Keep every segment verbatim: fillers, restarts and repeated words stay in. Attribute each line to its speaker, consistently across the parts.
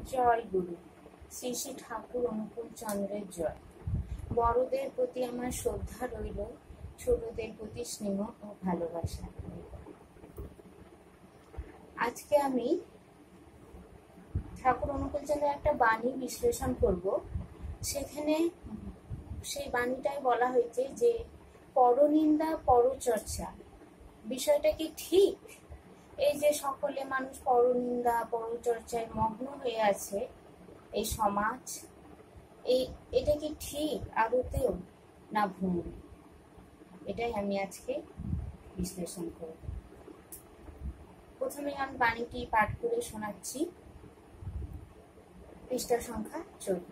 Speaker 1: জয় গুরু। শ্রী শ্রী ঠাকুর অনুকূল চন্দ্রের জয়। বড়দের প্রতি আমার শ্রদ্ধা রইল, ছোটদের প্রতি স্নেহ ও ভালোবাসা। আজকে আমি ঠাকুর অনুকূল চন্দ্রের একটা বাণী বিশ্লেষণ করব। সেখানে সেই বাণীটাই বলা হয়েছে যে পরনিন্দা পরচর্চা বিষয়টা কি ঠিক? এই যে সকলে মানুষ পরনিন্দা পরচর্চায় মগ্ন হয়ে আছে এই সমাজ, এই এটা কি ঠিক আদতেও না ভুল? এটাই আমি আজকে বিশ্লেষণ করব। প্রথমে আমি বাণীটি পাঠ করে শোনাচ্ছি। পৃষ্ঠা সংখ্যা চোদ্দ।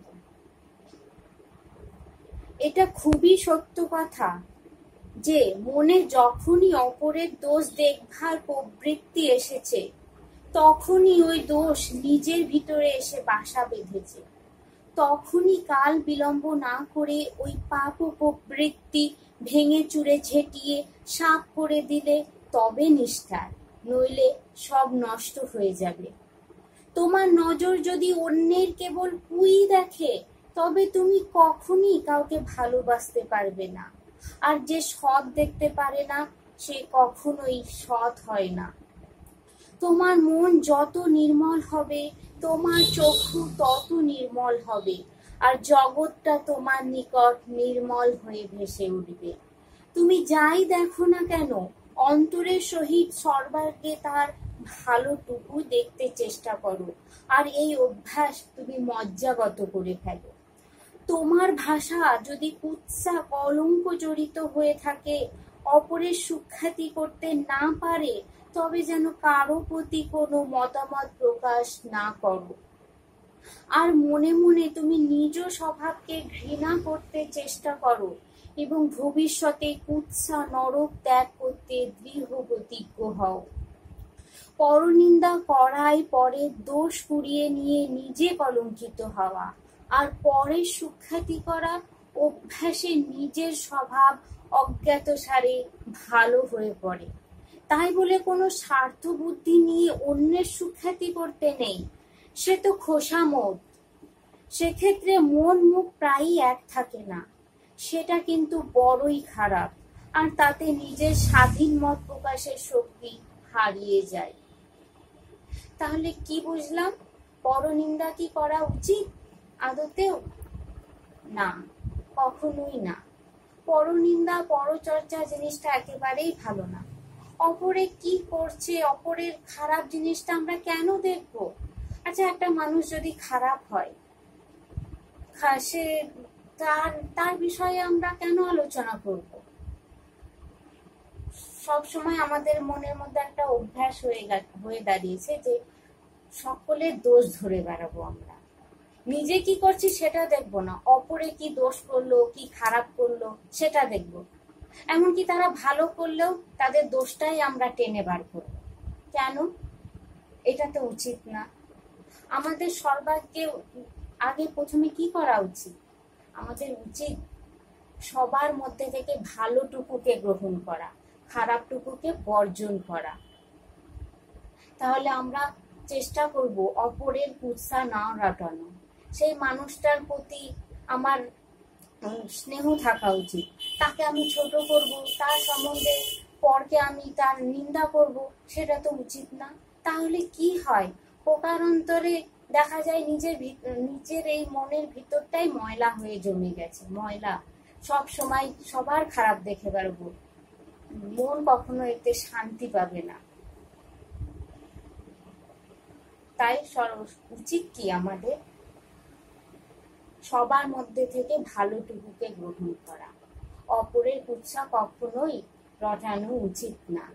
Speaker 1: এটা খুবই সত্য কথা যে মনে যখনই অপরের দোষ দেখভার প্রবৃত্তি এসেছে, তখনই ওই দোষ নিজের ভিতরে এসে বাসা বেঁধেছে। তখনই কাল বিলম্ব না করে ওই পাপ প্রবৃত্তি ভেঙে চুরে ঝেঁটিয়ে সাফ করে দিলে তবে নিষ্ঠার, নইলে সব নষ্ট হয়ে যাবে। তোমার নজর যদি অন্যের কেবল কুই দেখে, তবে তুমি কখনই কাউকে ভালোবাসতে পারবে না। আর যে সৎ দেখতে পারে না, সে কখনোই সৎ হয় না। তোমার মন যত নির্মল হবে, তোমার চক্ষু তত নির্মল হবে, আর জগৎটা তোমার নিকট নির্মল হয়ে ভেসে উঠবে। তুমি যাই দেখো না কেন, অন্তরের সহিত সর্বাগ্রে তার ভালোটুকু দেখতে চেষ্টা করো, আর এই অভ্যাস তুমি মজ্জাগত করে ফেলো। তোমার ভাষা যদি কুৎসা কলঙ্ক জড়িত হয়ে থাকে, অপরের সুখ্যাতি করতে না পারে, তবে যেন কারো প্রতি কোনো মতামত প্রকাশ না করো। আর মনে মনে তুমি নিজ স্বভাবকে ঘৃণা করতে চেষ্টা করো এবং ভবিষ্যতে কুৎসা নরক ত্যাগ করতে দৃঢ় প্রতিজ্ঞ হও। পরনিন্দা করাই পরের দোষ কুড়িয়ে নিয়ে নিজে কলঙ্কিত হওয়া, আর পরের সুখ্যাতি করা অভ্যাসে নিজের স্বভাব অজ্ঞাতসারে ভালো হয়ে পড়ে। তাই বলে কোনো স্বার্থ বুদ্ধি নিয়ে অন্যের সুখ্যাতি করতে নেই, সে তো খোসামত। সেক্ষেত্রে মন মুখ প্রায়ই এক থাকে না, সেটা কিন্তু বড়ই খারাপ, আর তাতে নিজের স্বাধীন মত প্রকাশের শক্তি হারিয়ে যায়। তাহলে কি বুঝলাম? পরনিন্দা কি করা উচিত আদতেও? না, কখনোই না। পরনিন্দা পরচর্চা জিনিসটা একেবারেই ভালো না। অপরে কি করছে, অপরের খারাপ জিনিসটা আমরা কেন দেখবো? আচ্ছা, একটা মানুষ যদি খারাপ হয়, সে তার তার বিষয়ে আমরা কেন আলোচনা করব? সব সময় আমাদের মনের মধ্যে একটা অভ্যাস হয়ে হয়ে দাঁড়িয়েছে যে সকলের দোষ ধরে বেড়াবো আমরা, নিজে কি করছি সেটা দেখবো না, অপরে কি দোষ করলো কি খারাপ করলো সেটা দেখবো। এমনকি তারা ভালো করলেও তাদের দোষটাই আমরা টেনে বার করবো। কেন? এটা তো উচিত না। আমাদের সর্বাগ্রে আগে প্রথমে কি করা উচিত? আমাদের উচিত সবার মধ্যে থেকে ভালোটুকুকে গ্রহণ করা, খারাপটুকুকে বর্জন করা। তাহলে আমরা চেষ্টা করব অপরের কুৎসা না রটানো। সেই মানুষটার প্রতি আমার স্নেহ থাকা উচিত। তাকে আমি ছোট করব, তার সম্বন্ধে পরকে আমি তার নিন্দা করব, সেটা তো উচিত না। তাহলে কি হয়? প্রকারান্তরে দেখা যায় নিজের নিজের এই মনের ভিতরটাই ময়লা হয়ে জমে গেছে। ময়লা, সব সময় সবার খারাপ দেখে বেড়াবো, মন কখনো এতে শান্তি পাবে না। তাই উচিত কি আমাদের? সবার মধ্যে থেকে ভালোটুকুকে গ্রহণ করা, অপরের কুৎসা কখনোই রটানো উচিত না।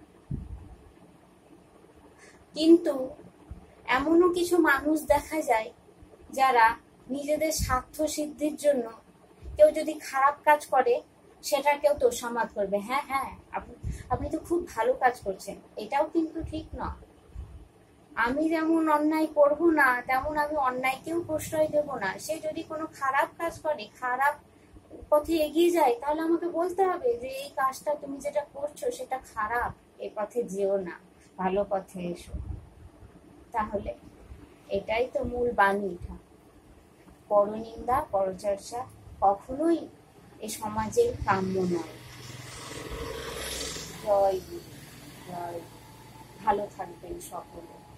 Speaker 1: কিন্তু এমনও কিছু মানুষ দেখা যায় যারা নিজেদের স্বার্থ সিদ্ধির জন্য কেউ যদি খারাপ কাজ করে সেটা কেউ তোষামত করবে। হ্যাঁ হ্যাঁ আপনি আপনি তো খুব ভালো কাজ করছেন, এটাও কিন্তু ঠিক নয়। আমি যেমন অন্যায় করব না, তেমন আমি অন্যায়কেও প্রশ্রয় দেব না। সে যদি কোনো খারাপ কাজ করে, খারাপ পথে এগিয়ে যায়, তাহলে আমাকে বলতে হবে যে এই কাজটা তুমি যেটা করছো সেটা খারাপ, এই পথে যেও না, ভালো পথে এসো। তাহলে এটাই তো মূল বাণী। পরনিন্দা পরচর্চা কখনোই এ সমাজের কাম্য নয়। জয় গুরু, জয় গুরু। ভালো থাকবেন সকলে।